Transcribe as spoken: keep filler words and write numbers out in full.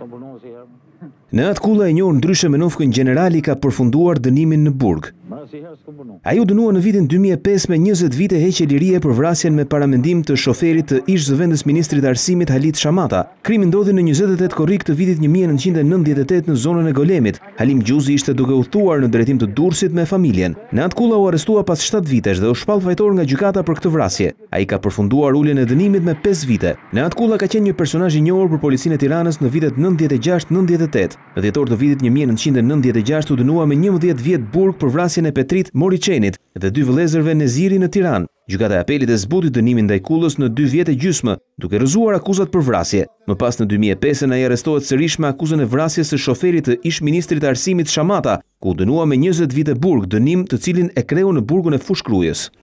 Në atë Kulla, e njohur ndryshe me novkën Gjenerali, ka përfunduar dënimin në burg. Ai u dënua në vitin dy mijë e pesë me njëzet vite heqje lirie për vrasjen me paramendim të shoferit të ish zëvendës ministrit arsimit Halit Shamata. Krimi ndodhi në njëzet e tetë korrik të vitit një mijë e nëntëqind e nëntëdhjetë e tetë në zonën e Golemit. Halim Gjuzi ishte duke udhëtuar në drejtim të Durrësit me familjen. Në atë Kulla u arrestua pas shtatë vitesh dhe u shpall fajtor nga gjykata për këtë vrasje. Ai ka përfunduar uljen e dënimit me pesë vite. Në atë Kulla ka qenë një personazh i njohur për policinë e Tiranës në vitet nëntëdhjetë e gjashtë nëntëdhjetë e tetë. Në dhjetor të vitit një mijë e nëntëqind e nëntëdhjetë e gjashtë u dënua me njëmbëdhjetë vjet burg për vrasjen e Petrit Moriçenit dhe dy vëllezërve Neziri në Tiranë. Gjykata e Apelit e zbuti dënimin ndaj Kullës në dy vjet e gjysmë, duke rrëzuar akuzat për vrasje. Më pas në dy mijë e pesë ai arrestohet sërish me akuzën e vrasjes së shoferit të ish ministrit arsimit Shamata, ku u dënua me njëzet vite burg, dënim të cilin e kreu në burgun e Fushkrujës.